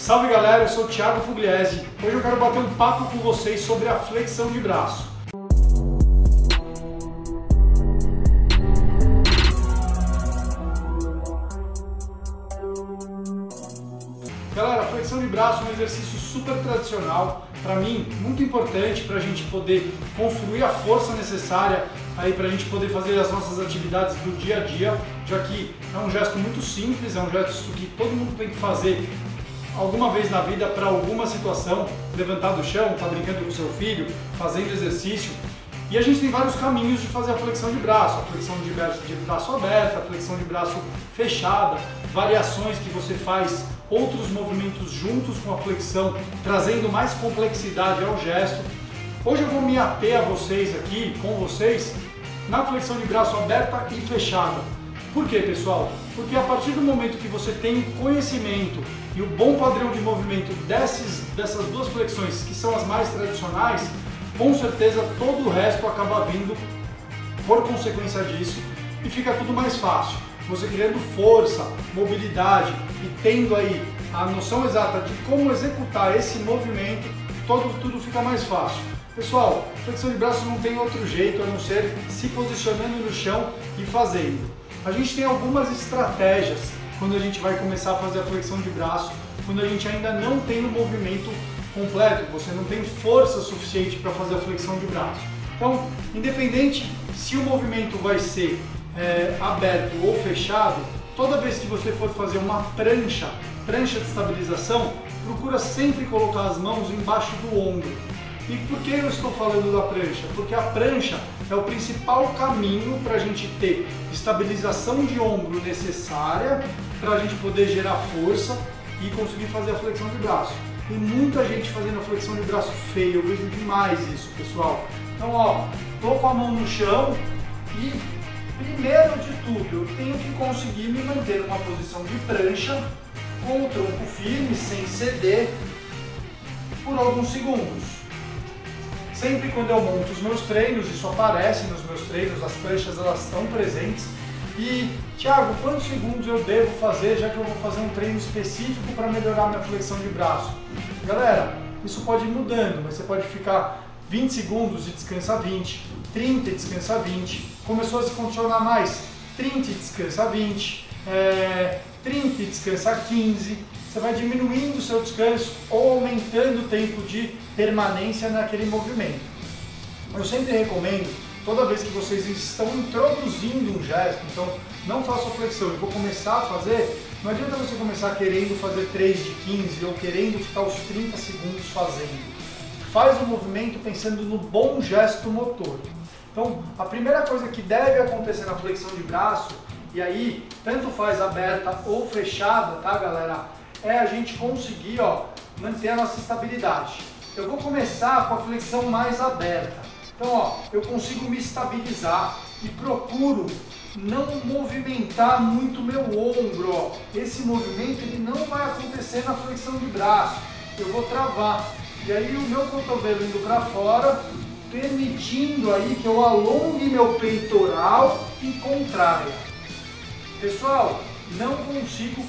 Salve galera, eu sou o Thiago Pugliese. Hoje eu quero bater um papo com vocês sobre a flexão de braço. Galera, a flexão de braço é um exercício super tradicional, para mim, muito importante para a gente poder construir a força necessária aí para a gente poder fazer as nossas atividades do dia a dia, já que é um gesto muito simples, é um gesto que todo mundo tem que fazer alguma vez na vida para alguma situação, levantar do chão, tá brincando com seu filho, fazendo exercício. E a gente tem vários caminhos de fazer a flexão de braço, a flexão de braço aberto, a flexão de braço fechada, variações que você faz, outros movimentos juntos com a flexão, trazendo mais complexidade ao gesto. Hoje eu vou me ater a vocês aqui, com vocês, na flexão de braço aberta e fechada. Por quê, pessoal? Porque a partir do momento que você tem conhecimento e o bom padrão de movimento dessas duas flexões, que são as mais tradicionais, com certeza todo o resto acaba vindo por consequência disso e fica tudo mais fácil. Você criando força, mobilidade e tendo aí a noção exata de como executar esse movimento, tudo fica mais fácil. Pessoal, flexão de braço não tem outro jeito a não ser se posicionando no chão e fazendo. A gente tem algumas estratégias quando a gente vai começar a fazer a flexão de braço, quando a gente ainda não tem o movimento completo, você não tem força suficiente para fazer a flexão de braço. Então, independente se o movimento vai ser aberto ou fechado, toda vez que você for fazer uma prancha de estabilização, procura sempre colocar as mãos embaixo do ombro. E por que eu estou falando da prancha? Porque a prancha é o principal caminho para a gente ter estabilização de ombro necessária para a gente poder gerar força e conseguir fazer a flexão de braço. Tem muita gente fazendo a flexão de braço feia, eu vejo demais isso, pessoal. Então, ó, tô com a mão no chão e, primeiro de tudo, eu tenho que conseguir me manter numa posição de prancha, com o tronco firme, sem ceder, por alguns segundos. Sempre quando eu monto os meus treinos, isso aparece nos meus treinos, as pranchas elas estão presentes. E, Thiago, quantos segundos eu devo fazer, já que eu vou fazer um treino específico para melhorar minha flexão de braço? Galera, isso pode ir mudando, mas você pode ficar 20 segundos e descansar 20, 30 e descansar 20, começou a se condicionar mais, 30 e descansa 20, 30 e descansar 15, você vai diminuindo o seu descanso ou aumentando o tempo de permanência naquele movimento. Eu sempre recomendo, toda vez que vocês estão introduzindo um gesto, então não faço a flexão, eu vou começar a fazer, não adianta você começar querendo fazer 3 de 15 ou querendo ficar os 30 segundos fazendo. Faz o movimento pensando no bom gesto motor. Então, a primeira coisa que deve acontecer na flexão de braço, e aí, tanto faz aberta ou fechada, tá galera? É a gente conseguir, ó, manter a nossa estabilidade. Eu vou começar com a flexão mais aberta. Então, ó, eu consigo me estabilizar e procuro não movimentar muito meu ombro, ó. Esse movimento ele não vai acontecer na flexão de braço. Eu vou travar. E aí o meu cotovelo indo para fora, permitindo aí que eu alongue meu peitoral e contraia. Pessoal, não consigo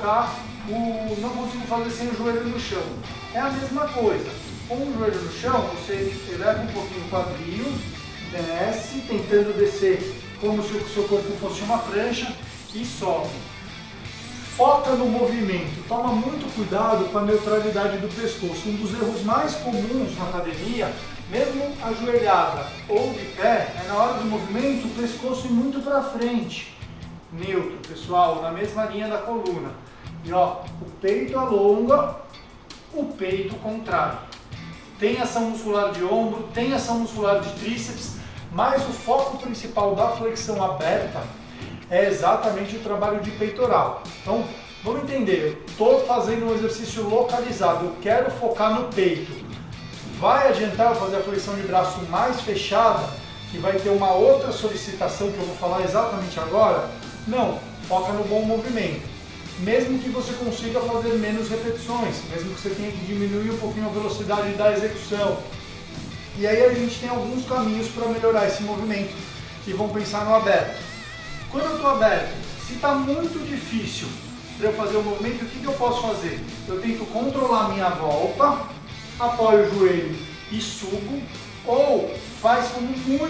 fazer sem o joelho no chão. É a mesma coisa. Com o joelho no chão, você eleva um pouquinho o quadril, desce, tentando descer como se o seu corpo fosse uma prancha e sobe. Foca no movimento, toma muito cuidado com a neutralidade do pescoço. Um dos erros mais comuns na academia, mesmo ajoelhada ou de pé, é na hora do movimento o pescoço ir muito para frente. Neutro, pessoal, na mesma linha da coluna. E ó, o peito alonga, o peito contrai. Tem ação muscular de ombro, tem ação muscular de tríceps, mas o foco principal da flexão aberta é exatamente o trabalho de peitoral. Então, vamos entender, eu estou fazendo um exercício localizado, eu quero focar no peito. Vai adiantar eu fazer a flexão de braço mais fechada, que vai ter uma outra solicitação que eu vou falar exatamente agora? Não, foca no bom movimento. Mesmo que você consiga fazer menos repetições, mesmo que você tenha que diminuir um pouquinho a velocidade da execução. E aí a gente tem alguns caminhos para melhorar esse movimento e vamos pensar no aberto. Quando eu estou aberto, se está muito difícil para eu fazer o movimento, o que eu posso fazer? Eu tento controlar a minha volta, apoio o joelho e subo, ou faz como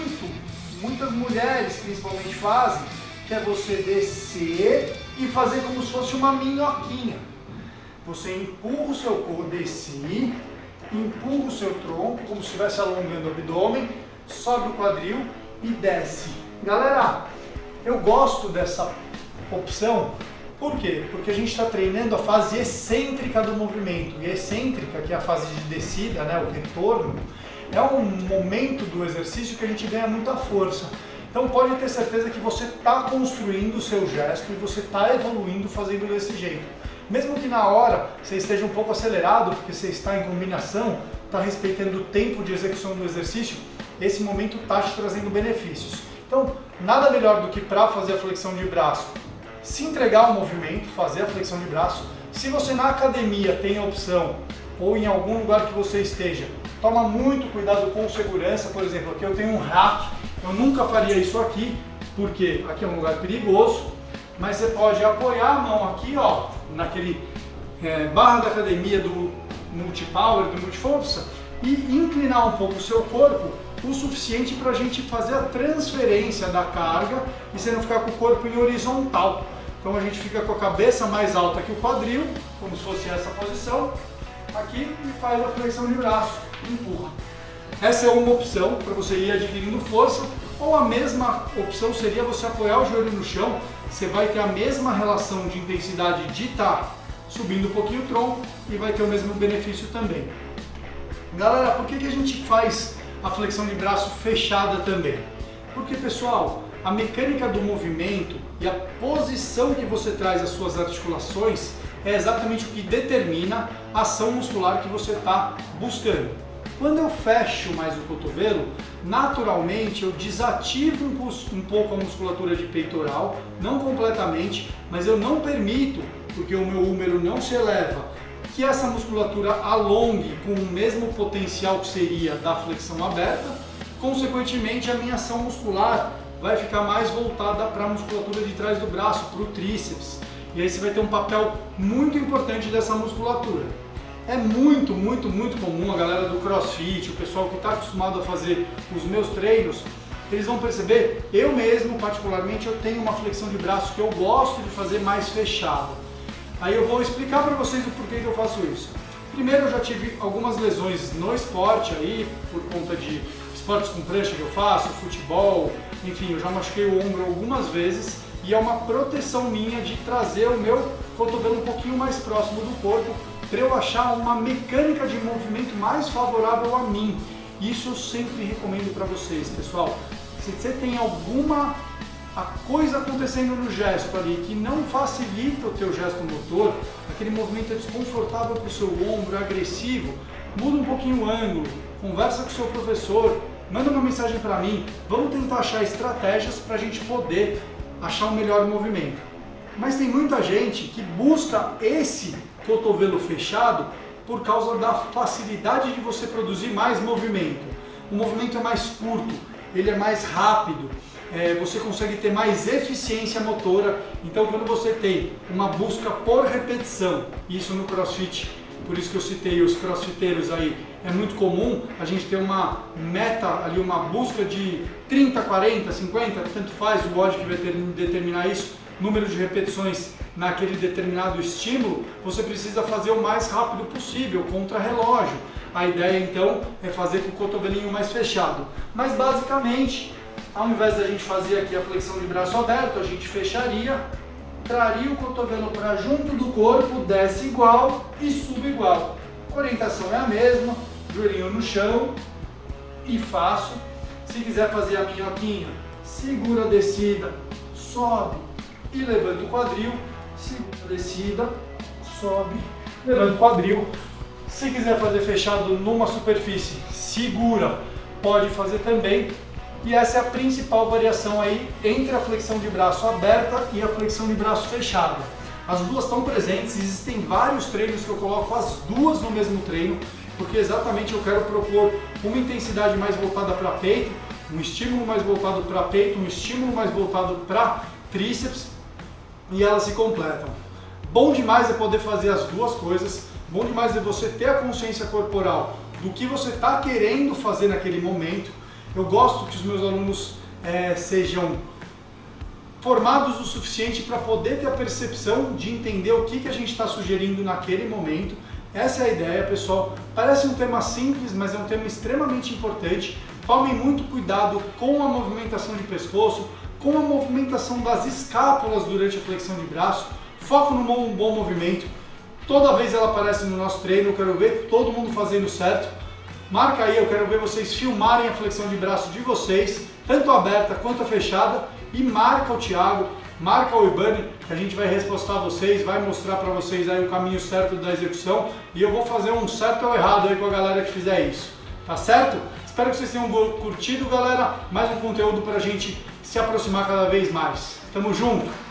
muitas mulheres principalmente fazem, que é você descer e fazer como se fosse uma minhoquinha. Você empurra o seu corpo, desce, empurra o seu tronco, como se estivesse alongando o abdômen, sobe o quadril e desce. Galera, eu gosto dessa opção, por quê? Porque a gente está treinando a fase excêntrica do movimento, e a excêntrica, que é a fase de descida, né, o retorno, é um momento do exercício que a gente ganha muita força. Então pode ter certeza que você está construindo o seu gesto e você está evoluindo fazendo desse jeito. Mesmo que na hora você esteja um pouco acelerado, porque você está em combinação, está respeitando o tempo de execução do exercício, esse momento está te trazendo benefícios. Então, nada melhor do que para fazer a flexão de braço, se entregar ao movimento, fazer a flexão de braço. Se você na academia tem a opção, ou em algum lugar que você esteja, toma muito cuidado com segurança. Por exemplo, aqui eu tenho um rack, eu nunca faria isso aqui, porque aqui é um lugar perigoso, mas você pode apoiar a mão aqui, ó, naquele barra da academia do multipower, do multiforça, e inclinar um pouco o seu corpo o suficiente para a gente fazer a transferência da carga e você não ficar com o corpo em horizontal. Então a gente fica com a cabeça mais alta que o quadril, como se fosse essa posição, aqui, e faz a flexão de braço, empurra. Essa é uma opção para você ir adquirindo força, ou a mesma opção seria você apoiar o joelho no chão. Você vai ter a mesma relação de intensidade de estar subindo um pouquinho o tronco e vai ter o mesmo benefício também. Galera, por que a gente faz a flexão de braço fechada também? Porque, pessoal, a mecânica do movimento e a posição que você traz às suas articulações é exatamente o que determina a ação muscular que você está buscando. Quando eu fecho mais o cotovelo, naturalmente eu desativo um pouco a musculatura de peitoral, não completamente, mas eu não permito, porque o meu húmero não se eleva, que essa musculatura alongue com o mesmo potencial que seria da flexão aberta. Consequentemente, a minha ação muscular vai ficar mais voltada para a musculatura de trás do braço, para o tríceps. E aí você vai ter um papel muito importante dessa musculatura. É muito comum a galera do CrossFit, o pessoal que está acostumado a fazer os meus treinos, eles vão perceber, eu mesmo particularmente, eu tenho uma flexão de braço que eu gosto de fazer mais fechada. Aí eu vou explicar para vocês o porquê que eu faço isso. Primeiro, eu já tive algumas lesões no esporte aí, por conta de esportes com prancha que eu faço, futebol, enfim, eu já machuquei o ombro algumas vezes e é uma proteção minha de trazer o meu cotovelo um pouquinho mais próximo do corpo para eu achar uma mecânica de movimento mais favorável a mim. Isso eu sempre recomendo para vocês, pessoal. Se você tem alguma coisa acontecendo no gesto ali que não facilita o teu gesto motor, aquele movimento é desconfortável para o seu ombro, é agressivo, muda um pouquinho o ângulo, conversa com o seu professor, manda uma mensagem para mim, vamos tentar achar estratégias para a gente poder achar um melhor movimento. Mas tem muita gente que busca esse cotovelo fechado por causa da facilidade de você produzir mais movimento. O movimento é mais curto, ele é mais rápido, você consegue ter mais eficiência motora. Então quando você tem uma busca por repetição, isso no CrossFit, por isso que eu citei os crossfiteiros aí, é muito comum a gente ter uma meta ali, uma busca de 30, 40, 50, tanto faz, o bode que vai determinar isso, número de repetições naquele determinado estímulo, você precisa fazer o mais rápido possível, contra relógio. A ideia então é fazer com o cotovelinho mais fechado. Mas basicamente, ao invés da gente fazer aqui a flexão de braço aberto, a gente fecharia, traria o cotovelo para junto do corpo, desce igual e sube igual. A orientação é a mesma, joelhinho no chão e faço. Se quiser fazer a minhoquinha, segura a descida, sobe e levanta o quadril, segura a descida, sobe, levanta o quadril. Se quiser fazer fechado numa superfície, segura, pode fazer também. E essa é a principal variação aí entre a flexão de braço aberta e a flexão de braço fechada. As duas estão presentes, existem vários treinos que eu coloco as duas no mesmo treino, porque exatamente eu quero propor uma intensidade mais voltada para peito, um estímulo mais voltado para peito, um estímulo mais voltado para tríceps, e elas se completam. Bom demais é poder fazer as duas coisas, bom demais é você ter a consciência corporal do que você está querendo fazer naquele momento. Eu gosto que os meus alunos sejam formados o suficiente para poder ter a percepção de entender o que a gente está sugerindo naquele momento. Essa é a ideia, pessoal. Parece um tema simples, mas é um tema extremamente importante. Tomem muito cuidado com a movimentação de pescoço, com a movimentação das escápulas durante a flexão de braço. Foco no bom movimento. Toda vez ela aparece no nosso treino, eu quero ver todo mundo fazendo certo. Marca aí, eu quero ver vocês filmarem a flexão de braço de vocês, tanto aberta quanto fechada, e marca o Thiago, marca o Ibani, que a gente vai respostar vocês, vai mostrar para vocês aí o caminho certo da execução, e eu vou fazer um certo ou errado aí com a galera que fizer isso, tá certo? Espero que vocês tenham curtido, galera, mais um conteúdo para a gente se aproximar cada vez mais. Tamo junto!